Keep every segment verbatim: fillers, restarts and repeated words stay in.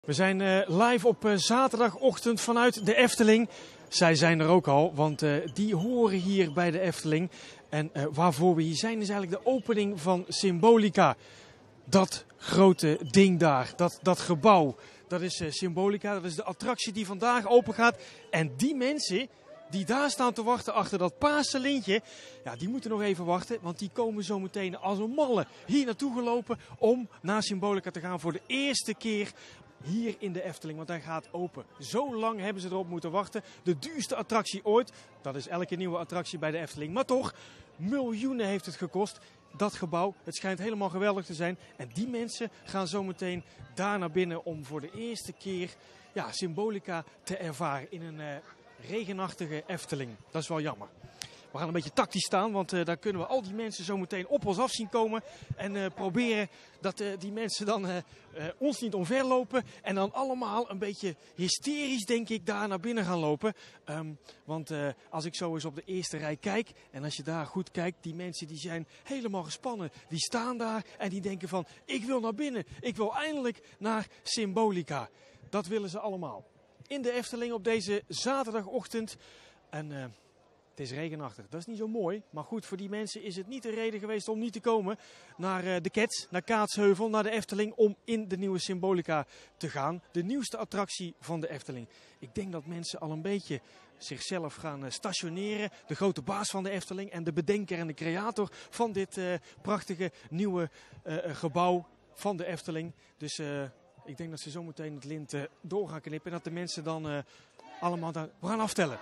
We zijn uh, live op uh, zaterdagochtend vanuit de Efteling. Zij zijn er ook al, want uh, die horen hier bij de Efteling. En uh, waarvoor we hier zijn is eigenlijk de opening van Symbolica. Dat grote ding daar, dat, dat gebouw, dat is uh, Symbolica. Dat is de attractie die vandaag open gaat. En die mensen die daar staan te wachten achter dat paarse lintje, ja, die moeten nog even wachten. Want die komen zo meteen als een malle hier naartoe gelopen om naar Symbolica te gaan voor de eerste keer hier in de Efteling, want hij gaat open. Zo lang hebben ze erop moeten wachten. De duurste attractie ooit. Dat is elke nieuwe attractie bij de Efteling. Maar toch, miljoenen heeft het gekost. Dat gebouw, het schijnt helemaal geweldig te zijn. En die mensen gaan zo meteen daar naar binnen om voor de eerste keer ja, Symbolica te ervaren in een uh, regenachtige Efteling. Dat is wel jammer. We gaan een beetje tactisch staan, want uh, daar kunnen we al die mensen zo meteen op ons af zien komen. En uh, proberen dat uh, die mensen dan uh, uh, ons niet omverlopen. En dan allemaal een beetje hysterisch, denk ik, daar naar binnen gaan lopen. Um, want uh, als ik zo eens op de eerste rij kijk, en als je daar goed kijkt, die mensen die zijn helemaal gespannen. Die staan daar en die denken van, ik wil naar binnen. Ik wil eindelijk naar Symbolica. Dat willen ze allemaal. In de Efteling op deze zaterdagochtend. En Uh, Het is regenachtig. Dat is niet zo mooi. Maar goed, voor die mensen is het niet de reden geweest om niet te komen naar uh, de Cats, naar Kaatsheuvel, naar de Efteling, om in de nieuwe Symbolica te gaan. De nieuwste attractie van de Efteling. Ik denk dat mensen al een beetje zichzelf gaan uh, stationeren. De grote baas van de Efteling en de bedenker en de creator van dit uh, prachtige nieuwe uh, gebouw van de Efteling. Dus uh, ik denk dat ze zo meteen het lint uh, door gaan knippen en dat de mensen dan uh, allemaal daar... We gaan aftellen.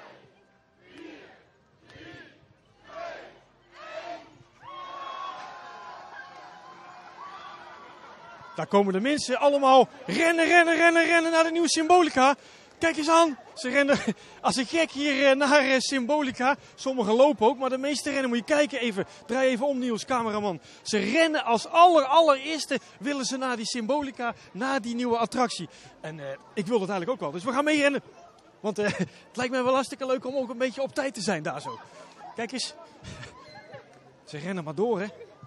Daar komen de mensen allemaal rennen, rennen, rennen, rennen naar de nieuwe Symbolica. Kijk eens aan. Ze rennen als een gek hier naar Symbolica. Sommigen lopen ook, maar de meeste rennen. Moet je kijken even. Draai even om, Niels, cameraman. Ze rennen als aller, allereerste willen ze naar die Symbolica, naar die nieuwe attractie. En uh, ik wil dat eigenlijk ook wel. Dus we gaan mee rennen. Want uh, het lijkt mij wel hartstikke leuk om ook een beetje op tijd te zijn daar zo. Kijk eens. Ze rennen maar door, hè.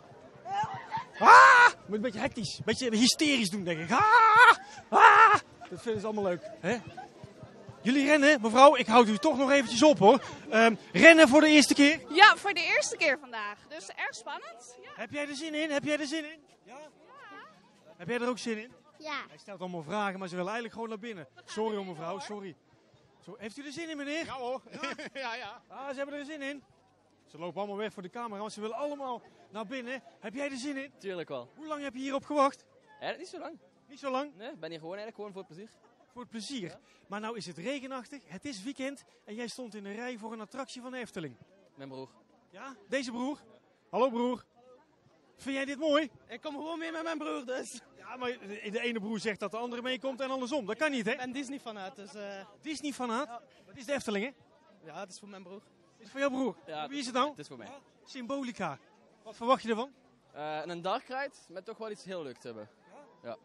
Ah! Moet een beetje hectisch, een beetje hysterisch doen, denk ik. Ah! Ah! Dat vinden ze allemaal leuk, hè? Jullie rennen, mevrouw, ik houd u toch nog eventjes op, hoor. Um, rennen voor de eerste keer? Ja, voor de eerste keer vandaag. Dus erg spannend. Ja. Heb jij er zin in? Heb jij er zin in? Ja? Ja. Heb jij er ook zin in? Ja. Hij stelt allemaal vragen, maar ze willen eigenlijk gewoon naar binnen. Sorry, hoor, mevrouw, sorry. Zo, heeft u er zin in, meneer? Ja, hoor. Ja, ja, ja. Ah, ze hebben er zin in. Ze lopen allemaal weg voor de camera, want ze willen allemaal naar binnen. Heb jij er zin in? Tuurlijk wel. Hoe lang heb je hierop gewacht? Eigenlijk niet zo lang. Niet zo lang? Nee, ik ben hier gewoon eigenlijk gewoon voor het plezier. Voor het plezier. Ja. Maar nou is het regenachtig, het is weekend en jij stond in een rij voor een attractie van de Efteling. Mijn broer. Ja? Deze broer? Ja. Hallo broer. Vind jij dit mooi? Ik kom gewoon mee met mijn broer dus. Ja, maar de, de ene broer zegt dat de andere meekomt en andersom. Dat kan niet, hè? Ik ben Disney-fanaat, dus... Uh... Disney-fanaat? Ja. Dat is de Efteling, hè? Ja, het is voor mijn broer. Het is voor jouw broer? Ja, wie is het nou? Het is voor mij. Ja. Symbolica. Wat verwacht je ervan? Uh, een dark ride met toch wel iets heel leuks te hebben. Ja? Ja.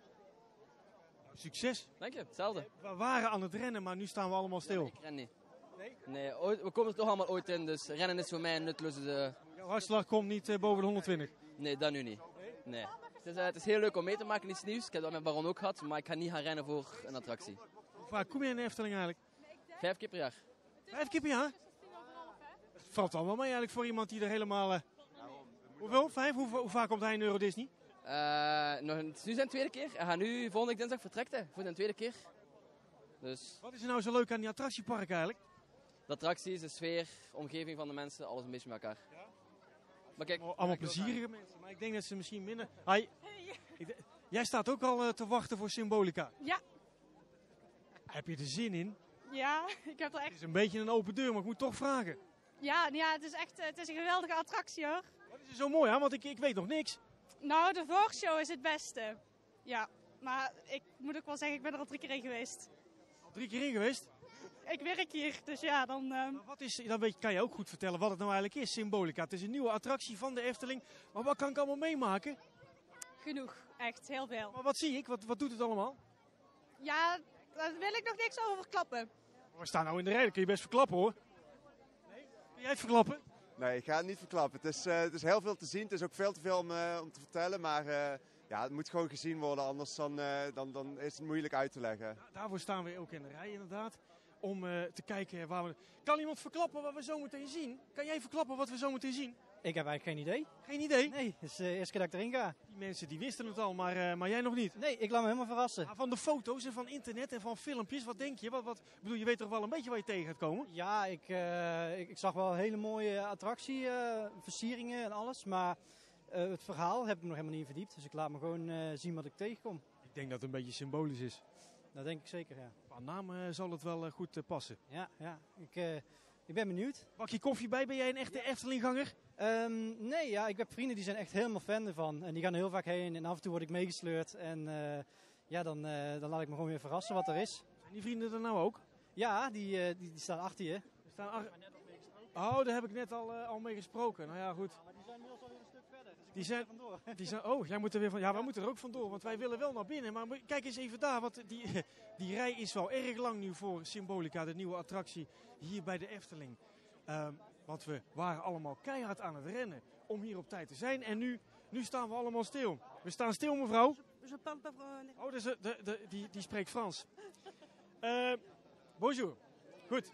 Succes. Dank je, hetzelfde. We waren aan het rennen, maar nu staan we allemaal stil. Ja, ik ren niet. Nee? Nee, ooit, we komen er toch allemaal ooit in, dus rennen is voor mij een nutteloze... De... Jouw hartslag komt niet uh, boven de honderdtwintig? Nee, dat nu niet. Nee. Het, is, uh, het is heel leuk om mee te maken, iets nieuws. Ik heb dat met Baron ook gehad, maar ik ga niet gaan rennen voor een attractie. Hoe vaak kom je in de Efteling eigenlijk? Vijf keer per jaar. Vijf keer per jaar? Het valt al wel mee eigenlijk voor iemand die er helemaal... Uh... Hoeveel? Vijf? Hoe, hoe vaak komt hij in Euro Disney? Uh, nog, het is nu zijn tweede keer. Hij gaat nu volgende dinsdag vertrekken voor zijn tweede keer. Dus... Wat is er nou zo leuk aan die attractiepark eigenlijk? De attracties, de sfeer, de omgeving van de mensen, alles een beetje met elkaar. Ja? Maar kijk, allemaal allemaal plezierige mensen, maar ik denk dat ze misschien minder... Hi. Ik, jij staat ook al uh, te wachten voor Symbolica. Ja. Heb je er zin in? Ja, ik heb er echt... Het is een beetje een open deur, maar ik moet toch vragen. Ja, ja het is echt het is een geweldige attractie, hoor. Wat is er zo mooi aan? Want ik, ik weet nog niks. Nou, de voorshow is het beste. Ja, maar ik moet ook wel zeggen, ik ben er al drie keer in geweest. Al drie keer in geweest? Ik werk hier, dus ja, dan... Uh... Wat is, dan weet, kan je ook goed vertellen wat het nou eigenlijk is, Symbolica. Het is een nieuwe attractie van de Efteling. Maar wat kan ik allemaal meemaken? Genoeg, echt, heel veel. Maar wat zie ik? Wat, wat doet het allemaal? Ja, daar wil ik nog niks over verklappen. We staan nou in de rij, dat kun je best verklappen, hoor. Nee? Kun jij het verklappen? Nee, ik ga het niet verklappen. Het is, uh, het is heel veel te zien. Het is ook veel te veel om, uh, om te vertellen. Maar uh, Ja, het moet gewoon gezien worden, anders dan, uh, dan, dan is het moeilijk uit te leggen. Ja, daarvoor staan we ook in de rij inderdaad. Om uh, te kijken waar we... Kan iemand verklappen wat we zo meteen zien? Kan jij verklappen wat we zo meteen zien? Ik heb eigenlijk geen idee. Geen idee? Nee, het is de eerste keer dat ik erin ga. Die mensen die wisten het al, maar, uh, maar jij nog niet? Nee, ik laat me helemaal verrassen. Ja, van de foto's en van internet en van filmpjes, wat denk je? Wat, wat, bedoel, je weet toch wel een beetje waar je tegen gaat komen? Ja, ik, uh, ik, ik zag wel een hele mooie attractie, uh, versieringen en alles. Maar uh, het verhaal heb ik nog helemaal niet verdiept. Dus ik laat me gewoon uh, zien wat ik tegenkom. Ik denk dat het een beetje symbolisch is. Dat denk ik zeker, ja. Qua naam uh, zal het wel uh, goed uh, passen. Ja, ja. Ik, uh, ik ben benieuwd. Bak je koffie bij? Ben jij een echte Eftelingganger? Um, nee, ja, ik heb vrienden die zijn echt helemaal fan ervan. En die gaan er heel vaak heen en af en toe word ik meegesleurd. En uh, ja, dan, uh, dan laat ik me gewoon weer verrassen wat er is. Zijn die vrienden er nou ook? Ja, die, uh, die, die staan achter je. Die staan ach... Oh, daar heb ik net al, uh, al mee gesproken. Nou ja, goed. Maar die zijn inmiddels alweer een stuk verder. Dus die zijn, vandoor. Die zijn, oh, jij moet er weer van. Ja, wij moeten er ook vandoor, want wij willen wel naar binnen. Maar kijk eens even daar, want die, die rij is wel erg lang nu voor Symbolica, de nieuwe attractie hier bij de Efteling. Um, want we waren allemaal keihard aan het rennen om hier op tijd te zijn. En nu, nu staan we allemaal stil. We staan stil, mevrouw. Oh, dus de, de, de, die, die spreekt Frans. Uh, bonjour. Goed.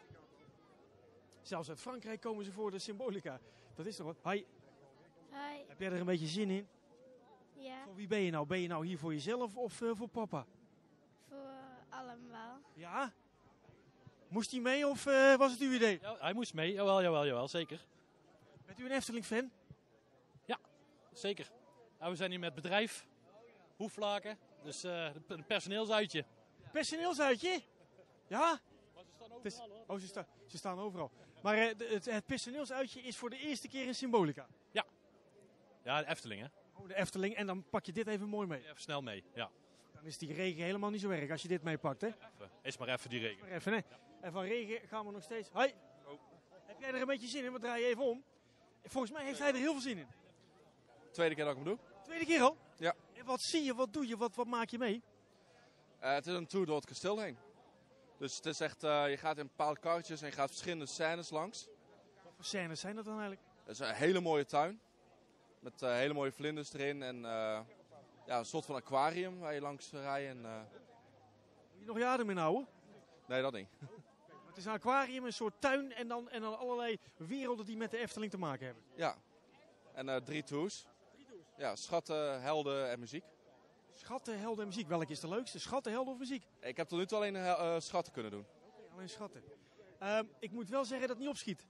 Zelfs uit Frankrijk komen ze voor de Symbolica. Dat is toch wat? Hi. Hi. Heb jij er een beetje zin in? Ja. Voor wie ben je nou? Ben je nou hier voor jezelf of uh, voor papa? Voor allemaal. Ja? Moest hij mee of uh, was het uw idee? Ja, hij moest mee, jawel, jawel, jawel, zeker. Bent u een Efteling-fan? Ja, zeker. Ja, we zijn hier met bedrijf, Hoeflaken, dus uh, een personeelsuitje. Personeelsuitje? Ja? Maar ze staan overal, is, hoor. Oh, ze, sta, ze staan overal. Maar uh, de, het, het personeelsuitje is voor de eerste keer in Symbolica? Ja. Ja, de Efteling, hè? Oh, de Efteling. En dan pak je dit even mooi mee? Even snel mee, ja. Dan is die regen helemaal niet zo erg als je dit meepakt, hè? Even. Is maar even die regen. Maar even, hè? Ja. En van regen gaan we nog steeds... Hoi! Oh. Heb jij er een beetje zin in? We draaien even om. Volgens mij heeft hij er heel veel zin in. Tweede keer dat ik hem doe. Tweede keer al? Ja. En wat zie je? Wat doe je? Wat, wat maak je mee? Uh, het is een tour door het kasteel heen. Dus het is echt, uh, je gaat in bepaalde karretjes en je gaat verschillende scènes langs. Wat voor scènes zijn dat dan eigenlijk? Het is een hele mooie tuin. Met uh, hele mooie vlinders erin en uh, ja, een soort van aquarium waar je langs rijdt. En, uh... Moet je nog je adem inhouden? Nee, dat niet. Het is een aquarium, een soort tuin en dan, en dan allerlei werelden die met de Efteling te maken hebben. Ja, en uh, drie tours. Ja, schatten, helden en muziek. Schatten, helden en muziek. Welke is de leukste? Schatten, helden of muziek? Ik heb tot nu toe alleen uh, schatten kunnen doen. Oké, okay, alleen schatten. Uh, ik moet wel zeggen dat het niet opschiet.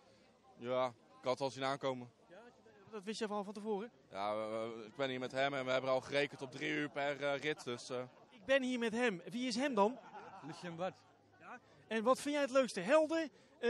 Ja, ik had het al zien aankomen. Ja, dat wist je al van tevoren? Ja, uh, ik ben hier met hem en we hebben al gerekend op drie uur per uh, rit. Dus, uh... Ik ben hier met hem. Wie is hem dan? Lucien Bart. Ja. En wat vind jij het leukste? Helden? Uh,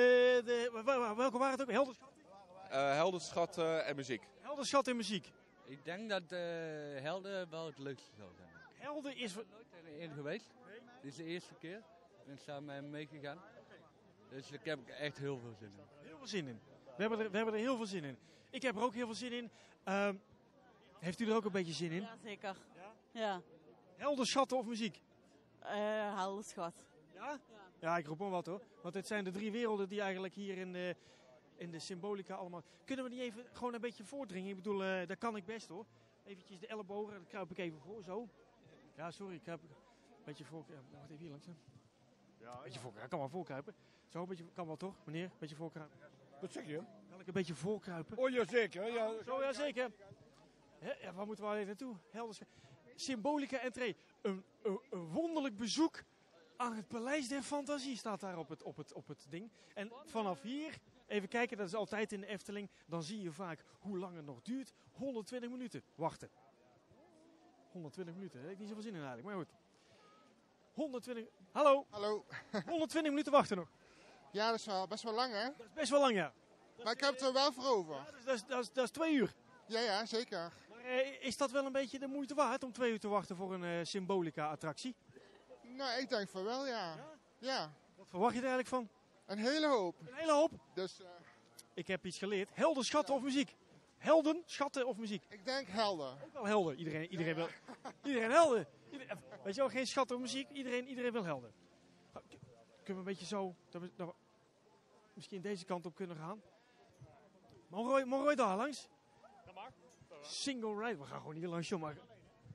de, welke waren het ook? Helden, schatten? Uh, helden, schatten en muziek. Helden, schat en muziek. Ik denk dat uh, Helden wel het leukste zou zijn. Helden is... Ik ben nooit eerder geweest. Nee. Dit is de eerste keer. Ik ben samen met hem meegegaan. Dus ik heb er echt heel veel zin in. Heel veel zin in. We hebben er, we hebben er heel veel zin in. Ik heb er ook heel veel zin in. Uh, heeft u er ook een beetje zin in? Ja, zeker. Ja? Ja. Helden, schatten of muziek? Uh, helden, schat. Ja? Ja? Ja, ik roep maar wat hoor. Want het zijn de drie werelden die eigenlijk hier in de, in de Symbolica allemaal... Kunnen we die even gewoon een beetje voordringen? Ik bedoel, uh, dat kan ik best hoor. Eventjes de ellebogen, dan kruip ik even voor, zo. Ja, sorry, ik kruip een beetje voor... Ja, wacht even hier langs. Hè. Ja, een beetje voor, kan wel voorkruipen. Zo, een beetje, kan wel toch, meneer? Een beetje voorkruipen. Wat zeg je? Kan ik een beetje voorkruipen? Oh ja, zeker. Ja. Zo, ja, zeker. Hè, ja, waar moeten we even naartoe? Helders. Symbolica entree. Een, een, een wonderlijk bezoek aan het Paleis der Fantasie staat daar op het, op, het, op het ding. En vanaf hier, even kijken, dat is altijd in de Efteling, dan zie je vaak hoe lang het nog duurt. honderdtwintig minuten wachten. honderdtwintig minuten, daar heb ik niet zoveel zin in eigenlijk, maar goed. honderdtwintig... Hallo? Hallo. honderdtwintig minuten wachten nog. Ja, dat is wel best wel lang, hè? Dat is best wel lang, ja. Maar ik heb het er wel voor over. Ja, dat, is, dat, is, dat, is, dat is twee uur. Ja, ja, zeker. Maar eh, is dat wel een beetje de moeite waard om twee uur te wachten voor een uh, Symbolica-attractie? Nou, ik denk van wel, ja. Ja? Ja. Wat verwacht je er eigenlijk van? Een hele hoop. Een hele hoop? Dus, uh, ik heb iets geleerd. Helden, schatten ja. of muziek? Helden, schatten of muziek? Ik denk helden. Ook wel helden. Iedereen, iedereen wil... Iedereen helden. Iedereen, weet je wel, geen schatten of muziek. Iedereen, iedereen wil helden. Kunnen we een beetje zo... Dat we, dat we misschien deze kant op kunnen gaan. Mogen we, mogen we daar langs? Ja, maar. Single ride. We gaan gewoon hier langs, joh. Maar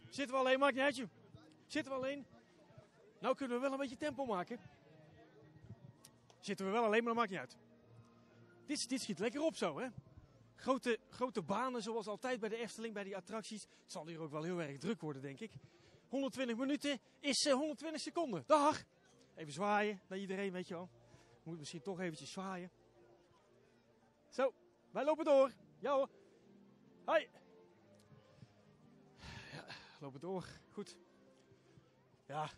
Zitten we alleen, maakt niet uit, joh. Zitten we alleen. Nou kunnen we wel een beetje tempo maken. Zitten we wel alleen, maar dat maakt niet uit. Dit, dit schiet lekker op zo, hè. Grote, grote banen, zoals altijd bij de Efteling, bij die attracties. Het zal hier ook wel heel erg druk worden, denk ik. honderdtwintig minuten is uh, honderdtwintig seconden. Dag! Even zwaaien naar iedereen, weet je wel. Moet misschien toch eventjes zwaaien. Zo, wij lopen door. Ja hoor. Hoi. Ja, lopen door. Goed. Ja.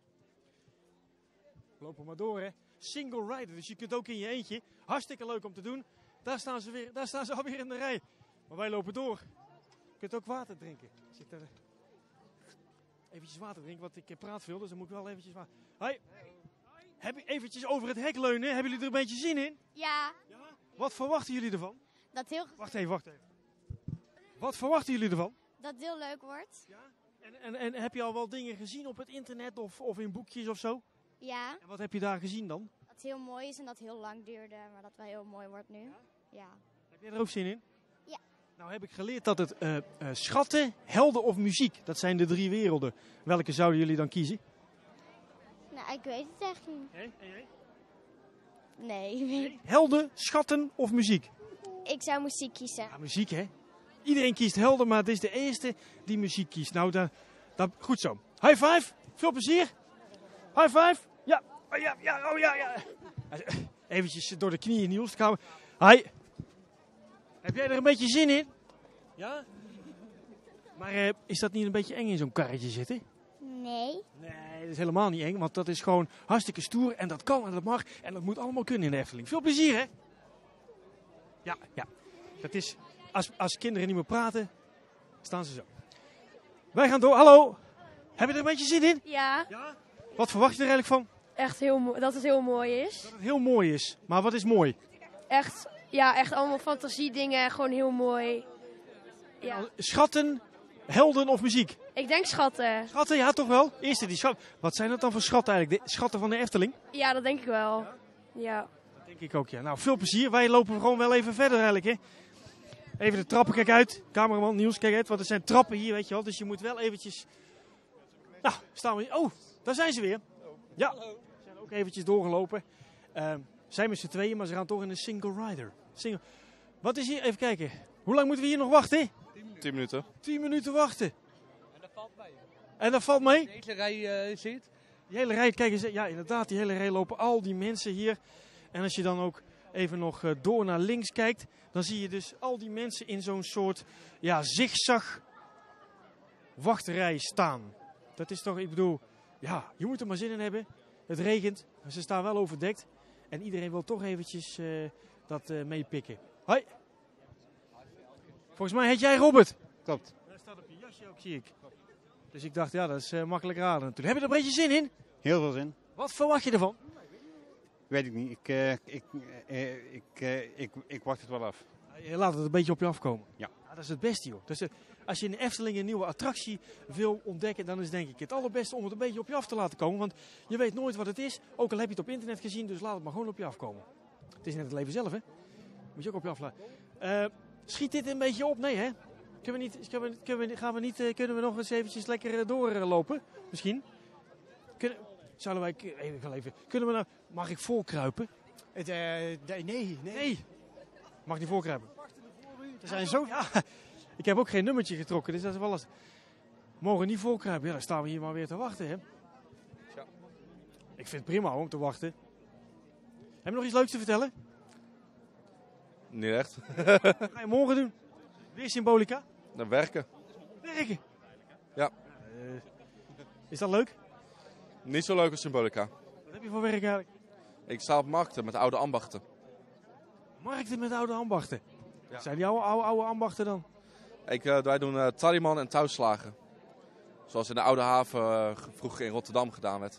Lopen maar door, hè. Single rider, dus je kunt ook in je eentje. Hartstikke leuk om te doen. Daar staan ze, weer, daar staan ze alweer in de rij. Maar wij lopen door. Je kunt ook water drinken. Zit er... Eventjes water drinken, want ik praat veel, dus dan moet ik wel eventjes water... Hoi. Heb ik eventjes over het hek leunen? Hebben jullie er een beetje zin in? Ja. Ja. Wat verwachten jullie ervan? Dat heel, Wacht even, wacht even. Wat verwachten jullie ervan? dat het heel leuk wordt. Ja. En, en, en heb je al wel dingen gezien op het internet of, of in boekjes of zo? Ja. En wat heb je daar gezien dan? Dat het heel mooi is en dat het heel lang duurde, maar dat wel heel mooi wordt nu. Ja. ja. Heb jij er ook zin in? Ja. Nou heb ik geleerd dat het uh, uh, schatten, helden of muziek, dat zijn de drie werelden. Welke zouden jullie dan kiezen? Nou, ik weet het echt niet. Nee? En jij? Nee. nee. Helden, schatten of muziek? Ik zou muziek kiezen. Ja, muziek hè. Iedereen kiest helden, maar het is de eerste die muziek kiest. Nou, daar, daar, goed zo. High five, veel plezier. High five. Ja, oh ja, ja, oh ja, ja. Eventjes door de knieën, Niels. Gaan we. Hi. Heb jij er een beetje zin in? Ja? Maar uh, is dat niet een beetje eng in zo'n karretje zitten? Nee. Nee, dat is helemaal niet eng, want dat is gewoon hartstikke stoer. En dat kan en dat mag en dat moet allemaal kunnen in de Efteling. Veel plezier, hè? Ja, ja. Dat is, als, als kinderen niet meer praten, staan ze zo. Wij gaan door. Hallo. Heb je er een beetje zin in? Ja. Ja? Wat verwacht je er eigenlijk van? Echt heel mooi, dat het heel mooi is. Dat het heel mooi is. Maar wat is mooi? Echt, ja, echt allemaal fantasiedingen. Gewoon heel mooi. Ja. Schatten, helden of muziek? Ik denk schatten. Schatten, ja toch wel? Eerste die schat. Wat zijn dat dan voor schatten eigenlijk? De schatten van de Efteling? Ja, dat denk ik wel. Ja. Dat denk ik ook, ja. Nou, veel plezier. Wij lopen gewoon wel even verder eigenlijk, hè. Even de trappen, kijk uit. Cameraman Niels, kijk uit. Want er zijn trappen hier, weet je wel. Dus je moet wel eventjes... Nou, staan we hier. Oh, daar zijn ze weer. Ja, ze zijn ook eventjes doorgelopen. Uh, zijn met z'n tweeën, maar ze gaan toch in een single rider. Single... Wat is hier? Even kijken. Hoe lang moeten we hier nog wachten? Tien minuten. Tien minuten wachten. En dat valt mee. En dat valt mee? De hele rij uh, ziet. Die hele rij, kijk eens. Ja, inderdaad, die hele rij lopen al die mensen hier. En als je dan ook even nog uh, door naar links kijkt, dan zie je dus al die mensen in zo'n soort ja, zigzag wachtrij staan. Dat is toch, ik bedoel, ja, je moet er maar zin in hebben. Het regent, maar ze staan wel overdekt. En iedereen wil toch eventjes uh, dat uh, meepikken. Hoi. Volgens mij heet jij Robert. Klopt. Dat staat op je jasje ook, zie ik. Dus ik dacht, ja, dat is uh, makkelijk raden natuurlijk. Heb je er een beetje zin in? Heel veel zin. Wat verwacht je ervan? Weet ik niet. Ik, uh, ik, uh, ik, uh, ik, ik wacht het wel af. Je laat het een beetje op je afkomen. Ja. Ja, dat is het beste, joh. Dus, uh, als je in de Efteling een nieuwe attractie wil ontdekken, dan is denk ik het allerbeste om het een beetje op je af te laten komen. Want je weet nooit wat het is, ook al heb je het op internet gezien, dus laat het maar gewoon op je afkomen. Het is net het leven zelf, hè? Moet je ook op je af laten. Uh, schiet dit een beetje op? Nee, hè? Kunnen we niet, kunnen we, kunnen we, gaan we niet, uh, kunnen we nog eens eventjes lekker uh, doorlopen? Misschien? Kunnen, zouden wij, even, even, kunnen we nou, mag ik voorkruipen? Het, uh, nee, nee. Nee. Mag niet voorkruipen? Er zijn zo... Ja, ik heb ook geen nummertje getrokken, dus dat is wel lastig. Mogen niet voorkruipen. Ja, dan staan we hier maar weer te wachten, hè? Ja. Ik vind het prima hoor, om te wachten. Heb je nog iets leuks te vertellen? Niet echt. Wat ga je morgen doen? Weer symbolica? Dan werken. Werken? Ja. Uh, is dat leuk? Niet zo leuk als Symbolica. Wat heb je voor werk eigenlijk? Ik sta op markten met oude ambachten. Markten met oude ambachten? Ja. Zijn die oude, oude, oude ambachten dan? Ik, uh, wij doen uh, taliman en touwslagen. Zoals in de Oude Haven uh, vroeger in Rotterdam gedaan werd.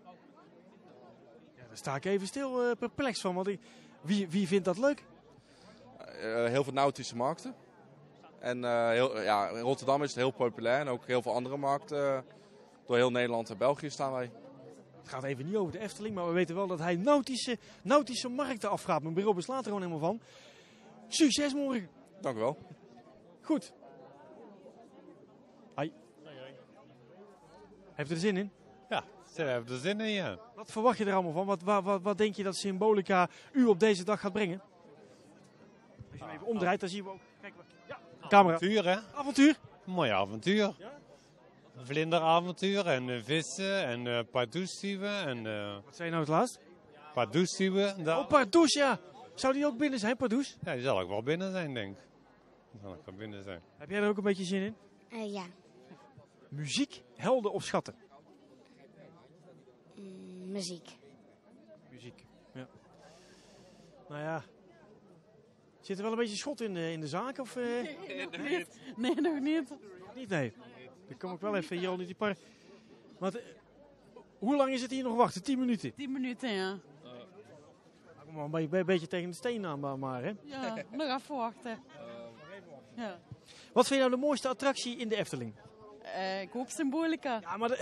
Ja, daar sta ik even stil uh, perplex van. Want ik, wie, wie vindt dat leuk? Uh, heel veel nautische markten. En uh, heel, ja, in Rotterdam is het heel populair. En ook heel veel andere markten. Uh, door heel Nederland en België staan wij. Het gaat even niet over de Efteling, maar we weten wel dat hij nautische, nautische markten afgaat. Mijn bureau beslaat er gewoon helemaal van. Succes morgen. Dank u wel. Goed. Hoi. Heeft u er zin in? Ja, ze hebben er zin in, ja. Wat verwacht je er allemaal van? Wat, wat, wat, wat denk je dat Symbolica u op deze dag gaat brengen? Als je hem even omdraait, dan zien we ook... Kijk, ja, camera. Avontuur, hè? Avontuur? Een mooi avontuur. Ja? Vlinderavontuur en uh, vissen en uh, pardoesduwen en... Uh, Wat zei je nou het laatst? Pardoesduwen. Oh, Pardoes, ja. Zou die ook binnen zijn, Pardoes? Ja, die zal ook wel binnen zijn, denk ik. Die zal ook wel binnen zijn. Heb jij er ook een beetje zin in? Uh, ja. Muziek, helden of schatten? Mm, muziek. Muziek, ja. Nou ja. Zit er wel een beetje schot in de, in de zaak? Of, uh... Nee, nog niet. Nee, nog niet. Niet, nee. Dan kom ik wel even hier onder die par... Want, uh, hoe lang is het hier nog wachten? Tien minuten? Tien minuten, ja. Kom maar een beetje, een beetje tegen de steen aan, maar hè? Ja, nog even wachten. Ja. Wat vind je nou de mooiste attractie in de Efteling? Uh, ik hoop Symbolica. Ja, maar... De...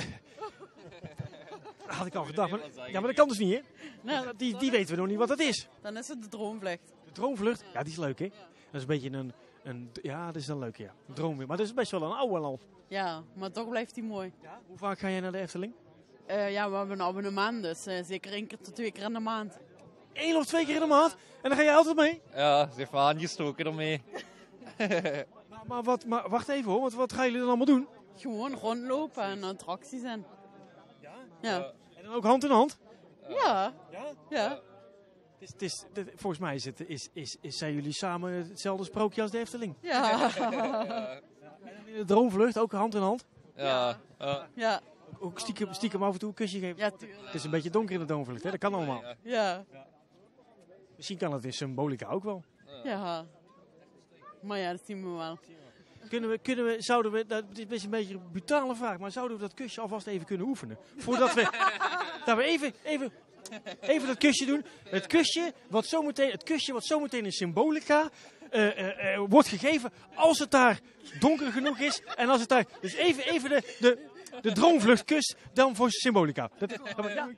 dat had ik al gedacht. Maar... Ja, maar dat kan dus niet, hè? Nou, die die weten we nog niet wat dat is. Dan is het de droomvlucht. De droomvlucht? Ja, die is leuk, hè? Dat is een beetje een... een ja, dat is dan leuk, ja. Een droomvlucht. Maar dat is best wel een oude al. Ja, maar toch blijft die mooi. Ja? Hoe vaak ga jij naar de Efteling? Uh, ja, we hebben een abonnement, dus uh, zeker één keer tot twee keer in de maand. Eén of twee keer in de maand? En dan ga jij altijd mee? Ja, ze heeft wel aangestoken ermee. maar, maar, wat, maar wacht even hoor, wat, wat gaan jullie dan allemaal doen? Gewoon rondlopen en attracties en. Ja? Ja. En dan ook hand in hand? Ja. Ja? Ja. Het is, het is, het, volgens mij is het, is, is, is, zijn jullie samen hetzelfde sprookje als de Efteling. Ja. ja. En de droomvlucht, ook hand in hand? Ja. Ja. ja. Ook stiekem, stiekem af en toe een kusje geven? Ja, tuurlijk. Het is een beetje donker in de droomvlucht, hè? Dat kan allemaal. Ja. ja. Misschien kan het in Symbolica ook wel. Ja. Maar ja, dat zien we wel. Kunnen we, kunnen we, zouden we, dat is best een beetje een brutale vraag, maar zouden we dat kusje alvast even kunnen oefenen? Voordat we, dat we even, even, even dat kusje doen. Het kusje wat zometeen, het kusje wat zometeen in Symbolica uh, uh, uh, wordt gegeven als het daar donker genoeg is. En als het daar, dus even, even de, de, de droomvluchtkus dan voor Symbolica. Dat, dat, ja.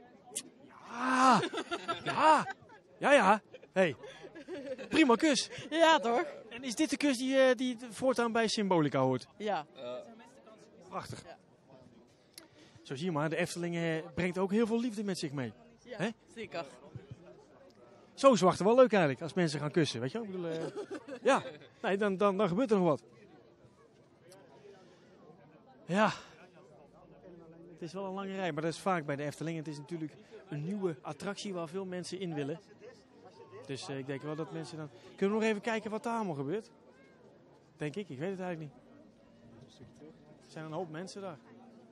Ja, ja, ja, ja. Hey. Prima kus. Ja, toch? En is dit de kus die, uh, die voortaan bij Symbolica hoort? Ja. Uh. Prachtig. Ja. Zo zie je maar, de Efteling uh, brengt ook heel veel liefde met zich mee. Ja, He? zeker. Zo is wachten wel leuk eigenlijk, als mensen gaan kussen, weet je wel? Ik bedoel, uh, ja, nee, dan, dan, dan gebeurt er nog wat. Ja. Het is wel een lange rij, maar dat is vaak bij de Efteling. Het is natuurlijk een nieuwe attractie waar veel mensen in willen. Dus uh, ik denk wel dat mensen dan... Kunnen we nog even kijken wat daar allemaal gebeurt? Denk ik, ik weet het eigenlijk niet. Er zijn een hoop mensen daar.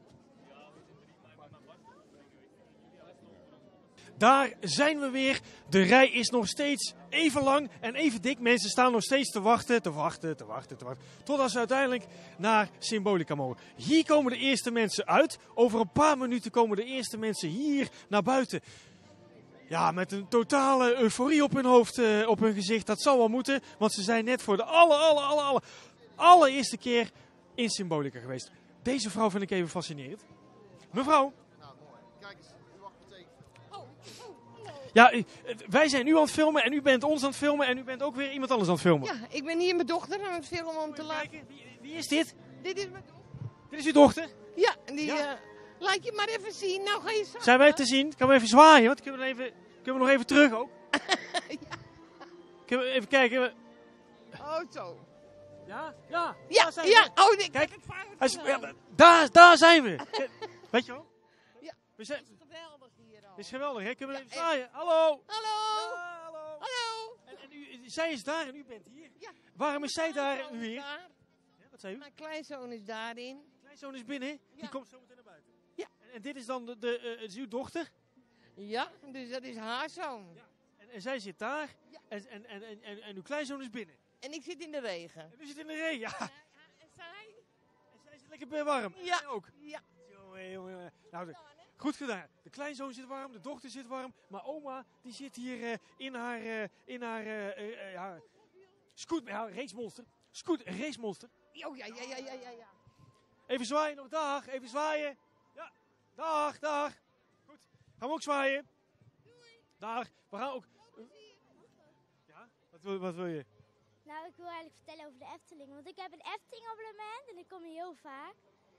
Daar zijn we weer. De rij is nog steeds even lang en even dik. Mensen staan nog steeds te wachten, te wachten, te wachten, te wachten. Totdat ze uiteindelijk naar Symbolica mogen. Hier komen de eerste mensen uit. Over een paar minuten komen de eerste mensen hier naar buiten. Ja, met een totale euforie op hun hoofd, uh, op hun gezicht. Dat zal wel moeten, want ze zijn net voor de aller, aller, aller, aller, allereerste keer in Symbolica geweest. Deze vrouw vind ik even fascinerend. Mevrouw. Nou, mooi. Kijk eens, u wacht meteen. Ja, u, wij zijn u aan het filmen en u bent ons aan het filmen en u bent ook weer iemand anders aan het filmen. Ja, ik ben hier mijn dochter aan het filmen om te laten... Wie, wie is dit? Dit is mijn dochter. Dit is uw dochter? Ja, die... Ja. Uh, laat je maar even zien. Nou ga je zo. Zijn wij te zien? Kan we even zwaaien? Want kunnen we, even, kunnen we nog even terug ook? ja. Kunnen we even kijken? Oh, zo. Ja? Ja. Ja, daar zijn ja. we. Oh, nee, kijk. Hij is, ja, daar, daar zijn we. Weet je wel? Ja. We zijn, het is geweldig hier al. Het is geweldig, hè? Kunnen we Ja, even zwaaien? Hallo. Hallo. Ja, hallo. Hallo. En, en u, zij is daar en u bent hier. Ja. Waarom is zij daar en u hier? Daar. Ja, wat zei u? Mijn kleinzoon is daarin. Kleinzoon is binnen. Die Ja. komt zo meteen naar buiten. Ja. En, en dit is dan de, de, uh, is uw dochter? Ja, dus dat is haar zoon. Ja. En, en zij zit daar. Ja. En, en, en, en, en, en uw kleinzoon is binnen. En ik zit in de regen. En u zit in de regen, ja. En zij? En zij zit lekker warm. En Ja. jij ook. Ja. Jongen, jongen. Nou, de, goed gedaan. De kleinzoon zit warm, de dochter zit warm. Maar oma, die zit hier uh, in haar, uh, in haar, uh, uh, uh, ja, scoot, ja, racemonster. Scoot, racemonster. Oh, ja, ja, ja, ja, ja, ja. Even zwaaien nog, dag. Even zwaaien. Ja, dag, dag. Goed, gaan we ook zwaaien. Dag, we gaan ook... Uh, ja, wat wil, wat wil je? Nou, ik wil eigenlijk vertellen over de Efteling. Want ik heb een Efteling abonnement en ik kom hier heel vaak.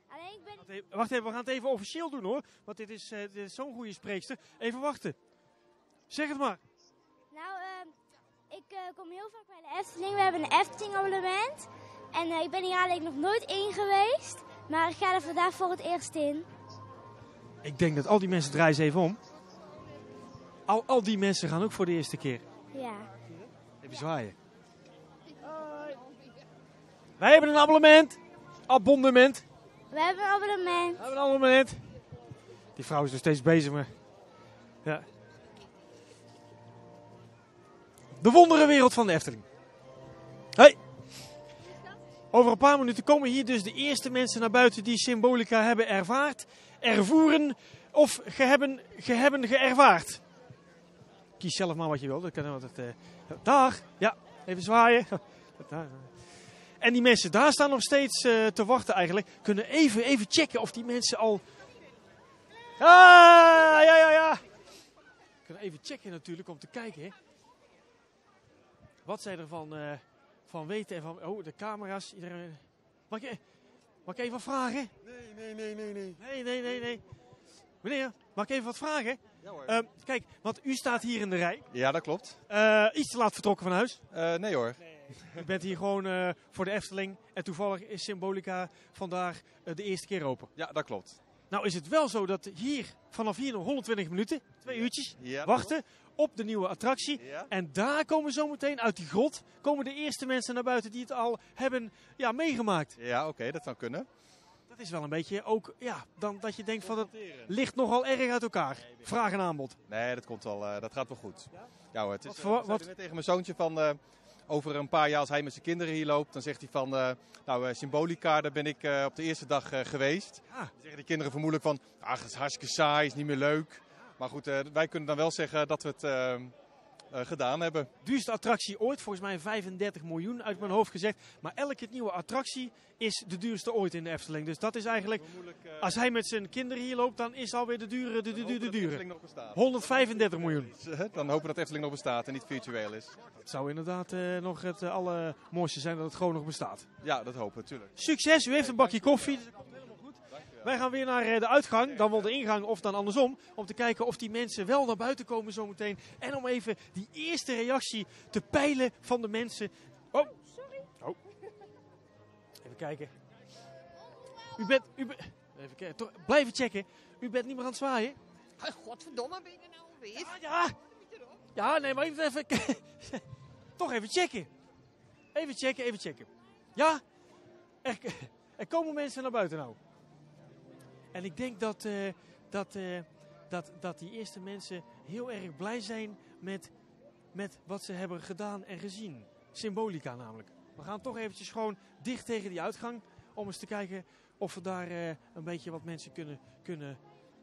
Alleen ik ben... Wacht even, wacht even, we gaan het even officieel doen hoor. Want dit is, uh, dit is zo'n goede spreekster. Even wachten. Zeg het maar. Nou, uh, ik uh, kom heel vaak bij de Efteling. We hebben een Efteling abonnement. En uh, ik ben hier eigenlijk nog nooit in geweest. Maar ik ga er vandaag voor het eerst in. Ik denk dat al die mensen draaien eens even om. Al, al die mensen gaan ook voor de eerste keer. Ja. Even zwaaien. Wij hebben een abonnement. Abonnement. We hebben een abonnement. We hebben een abonnement. Die vrouw is nog steeds bezig met... Ja. De wonderenwereld van de Efteling. Hey. Over een paar minuten komen hier dus de eerste mensen naar buiten die Symbolica hebben ervaard, ervoeren of gehebben, gehebben geërvaard. Kies zelf maar wat je wilt. Dat kan altijd, uh, dag. Ja, even zwaaien. En die mensen daar staan nog steeds uh, te wachten eigenlijk. Kunnen even, even checken of die mensen al... Ah, ja, ja, ja. Kunnen even checken natuurlijk om te kijken. Hè. Wat zij ervan uh, van weten. En van, oh, de camera's. Iedereen... Mag, ik, mag ik even wat vragen? Nee, nee, nee, nee, nee. Nee, nee, nee, nee. Meneer, mag ik even wat vragen? Ja hoor. Uh, kijk, want u staat hier in de rij. Ja, dat klopt. Uh, iets te laat vertrokken van huis. Uh, nee hoor. Nee. U bent hier gewoon uh, voor de Efteling. En toevallig is Symbolica vandaag uh, de eerste keer open. Ja, dat klopt. Nou is het wel zo dat hier, vanaf hier nog honderdtwintig minuten, twee uurtjes, ja, wachten op de nieuwe attractie. Ja. En daar komen zometeen uit die grot, komen de eerste mensen naar buiten die het al hebben ja, meegemaakt. Ja, oké, okay, dat zou kunnen. Dat is wel een beetje ook, ja, dan dat je denkt van het ligt nogal erg uit elkaar. Vraag en aanbod. Nee, dat komt wel, uh, dat gaat wel goed. Ja, ja hoor, het is, wat voor, uh, wat? net tegen mijn zoontje van... Uh, over een paar jaar als hij met zijn kinderen hier loopt, dan zegt hij van, uh, nou uh, Symbolica, daar ben ik uh, op de eerste dag uh, geweest. Ah. Dan zeggen die kinderen vermoedelijk van, ach, het is hartstikke saai, is niet meer leuk. Maar goed, uh, wij kunnen dan wel zeggen dat we het uh, uh, gedaan hebben. Duurste attractie ooit, volgens mij vijfendertig miljoen uit mijn hoofd gezegd. Maar elke nieuwe attractie is de duurste ooit in de Efteling. Dus dat is eigenlijk, uh, als hij met zijn kinderen hier loopt, dan is alweer de dure, de, de, de, de dure. honderdvijfendertig miljoen. Dan hopen we dat Efteling nog bestaat en niet virtueel is. Het zou inderdaad uh, nog het uh, allermooiste zijn dat het gewoon nog bestaat. Ja, dat hopen we natuurlijk. Succes, u heeft een bakje koffie. Dus dat komt helemaal goed. Wij gaan weer naar uh, de uitgang, dan wel de ingang of dan andersom. Om te kijken of die mensen wel naar buiten komen zometeen. En om even die eerste reactie te peilen van de mensen. Oh, sorry. Oh. Even kijken. U bent, u bent, even kijken, toch, blijven checken. U bent niet meer aan het zwaaien. Oh, godverdomme, ben je er nou alweer? Ja, ja. Ja, nee, maar even, even toch even checken. Even checken, even checken. Ja, er, er komen mensen naar buiten nou. En ik denk dat, uh, dat, uh, dat, dat die eerste mensen heel erg blij zijn met, met wat ze hebben gedaan en gezien. Symbolica namelijk. We gaan toch eventjes gewoon dicht tegen die uitgang. Om eens te kijken of we daar uh, een beetje wat mensen kunnen... kunnen...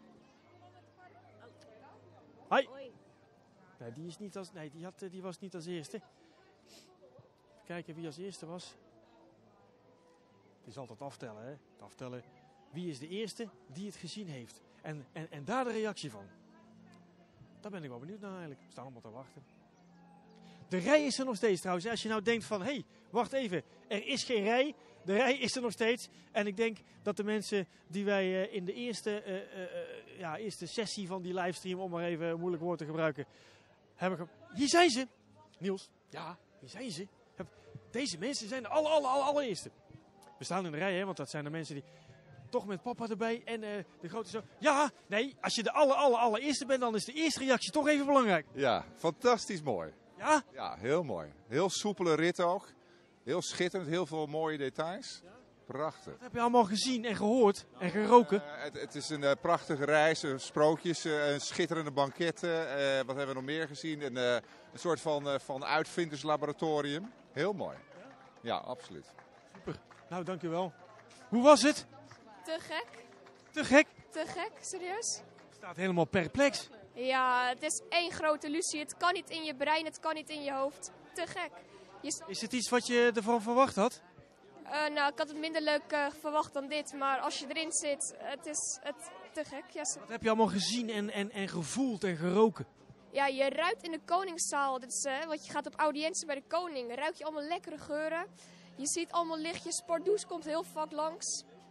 Hoi. Nee, die, is niet als, nee die, had, die was niet als eerste. Even kijken wie als eerste was. Het is altijd aftellen, hè. Het aftellen. Wie is de eerste die het gezien heeft? En, en, en daar de reactie van. Daar ben ik wel benieuwd naar eigenlijk. We staan allemaal te wachten. De rij is er nog steeds trouwens. Als je nou denkt van, hé, hey, wacht even. Er is geen rij. De rij is er nog steeds. En ik denk dat de mensen die wij uh, in de eerste, uh, uh, uh, ja, eerste sessie van die livestream, om maar even een moeilijk woord te gebruiken, hebben ge... Hier zijn ze. Niels. Ja, hier zijn ze. Deze mensen zijn de aller, aller, aller, allereerste. We staan in de rij, hè, want dat zijn de mensen die... Toch met papa erbij en uh, de grote zoon. Ja, nee, als je de aller, aller, allereerste bent, dan is de eerste reactie toch even belangrijk. Ja, fantastisch mooi. Ja? Ja, heel mooi. Heel soepele rit ook. Heel schitterend, heel veel mooie details. Ja? Prachtig. Dat heb je allemaal gezien en gehoord en geroken. Uh, het, het is een uh, prachtige reis, uh, sprookjes, uh, een schitterende banketten. Uh, wat hebben we nog meer gezien? Een, uh, een soort van, uh, van uitvinderslaboratorium. Heel mooi. Ja, ja absoluut. Super. Nou, dankjewel. Hoe was het? Te gek. Te gek? Te gek, serieus? Je staat helemaal perplex. Ja, het is één grote illusie. Het kan niet in je brein, het kan niet in je hoofd. Te gek. Je st- is het iets wat je ervan verwacht had? Uh, nou, ik had het minder leuk uh, verwacht dan dit. Maar als je erin zit, het is het, te gek. Yes. Wat heb je allemaal gezien en, en, en gevoeld en geroken? Ja, je ruikt in de koningszaal. Dit is, uh, want je gaat op audiëntie bij de koning. Ruik je allemaal lekkere geuren. Je ziet allemaal lichtjes. Pardoes komt heel vaak langs.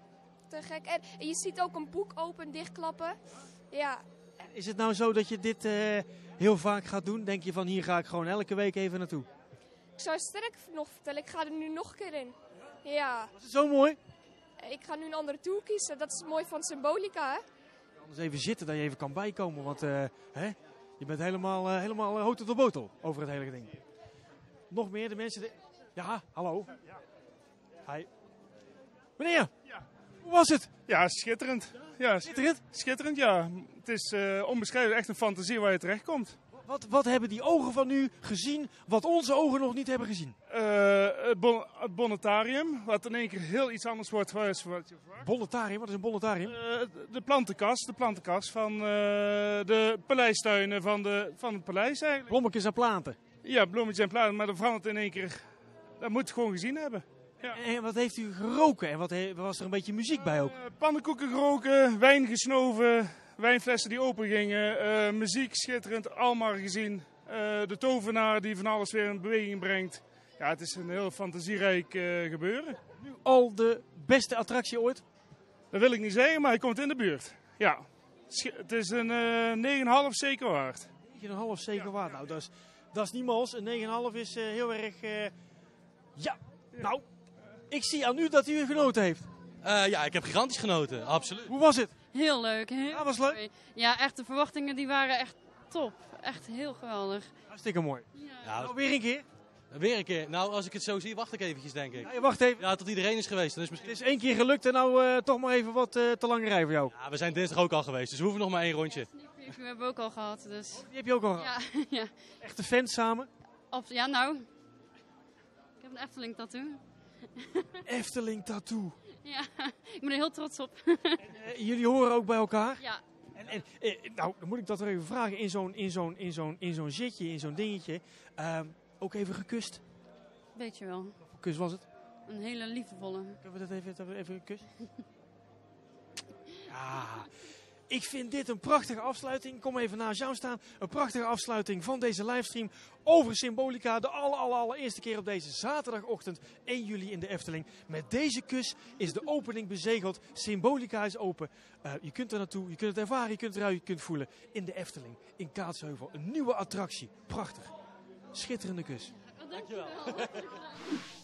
te gek. En, en je ziet ook een boek open, dichtklappen. Ja. Is het nou zo dat je dit uh, heel vaak gaat doen? Denk je van hier ga ik gewoon elke week even naartoe? Ik zou sterk nog vertellen, ik ga er nu nog een keer in. Ja. Was het zo mooi? Ik ga nu een andere tour kiezen. Dat is mooi van Symbolica, hè? Anders even zitten, dat je even kan bijkomen. Want uh, hè, je bent helemaal, uh, helemaal uh, hout op de botel over het hele ding. Nog meer, de mensen... De... Ja, hallo. Hi. Meneer, ja. Hoe was het? Ja, schitterend. Ja, schitterend? Schitterend, ja. Het is uh, onbeschrijfelijk, echt een fantasie waar je terecht komt. Wat, wat hebben die ogen van u gezien, wat onze ogen nog niet hebben gezien? Uh, het, bon het Bonetarium, wat in één keer heel iets anders wordt. Wat je Bonetarium? Wat is een Bonetarium? Uh, de plantenkast, de plantenkast van uh, de paleistuinen van, de, van het paleis eigenlijk. Blommetjes en planten? Ja, bloemetjes en planten, maar dat verandert in één keer. Dat moet je gewoon gezien hebben. Ja. En wat heeft u geroken en wat he was er een beetje muziek bij ook? Uh, pannenkoeken geroken, wijn gesnoven, wijnflessen die open gingen, uh, muziek schitterend, allemaal gezien. Uh, de tovenaar die van alles weer in beweging brengt. Ja, het is een heel fantasierijk uh, gebeuren. Nu al de beste attractie ooit? Dat wil ik niet zeggen, maar hij komt in de buurt. Ja, het is een uh, negen komma vijf zeker waard. negen komma vijf zeker waard, nou dat is, dat is niet mals. Een negen komma vijf is uh, heel erg... Uh... Ja. ja, nou... Ik zie aan u dat u genoten heeft. Uh, ja, ik heb gigantisch genoten, absoluut. Hoe was het? Heel leuk. Heel ja, was leuk? Ja, echt, de verwachtingen die waren echt top. Echt heel geweldig. Hartstikke mooi. Ja. Ja, nou, weer een keer? Weer een keer. Nou, als ik het zo zie, wacht ik eventjes, denk ik. Ja, wacht even. Ja, tot iedereen is geweest. Dan is misschien... Het is één keer gelukt en nou uh, toch maar even wat uh, te lang rijden voor jou. Ja, we zijn dinsdag ook al geweest, dus we hoeven nog maar één rondje. Die hebben we ook al gehad, dus... Die heb je ook al gehad? Ja. ja. Echte fans samen? Op, ja, nou. Ik heb een Efteling tattoo. Efteling tattoo. Ja, ik ben er heel trots op. En, uh, jullie horen ook bij elkaar? Ja. En, en, eh, nou, dan moet ik dat er even vragen. In zo'n in zo'n in zo'n in zo'n zitje, in zo'n dingetje. Uh, ook even gekust? Weet je wel. Wat voor kus was het? Een hele liefdevolle. Kunnen we dat even, even een kus? Ja. Ik vind dit een prachtige afsluiting. Kom even naast jou staan. Een prachtige afsluiting van deze livestream over Symbolica. De aller, aller, allereerste keer op deze zaterdagochtend één juli in de Efteling. Met deze kus is de opening bezegeld. Symbolica is open. Uh, je kunt er naartoe, je kunt het ervaren, je kunt het eruit, je kunt het voelen. In de Efteling, in Kaatsheuvel. Een nieuwe attractie. Prachtig. Schitterende kus. Dankjewel.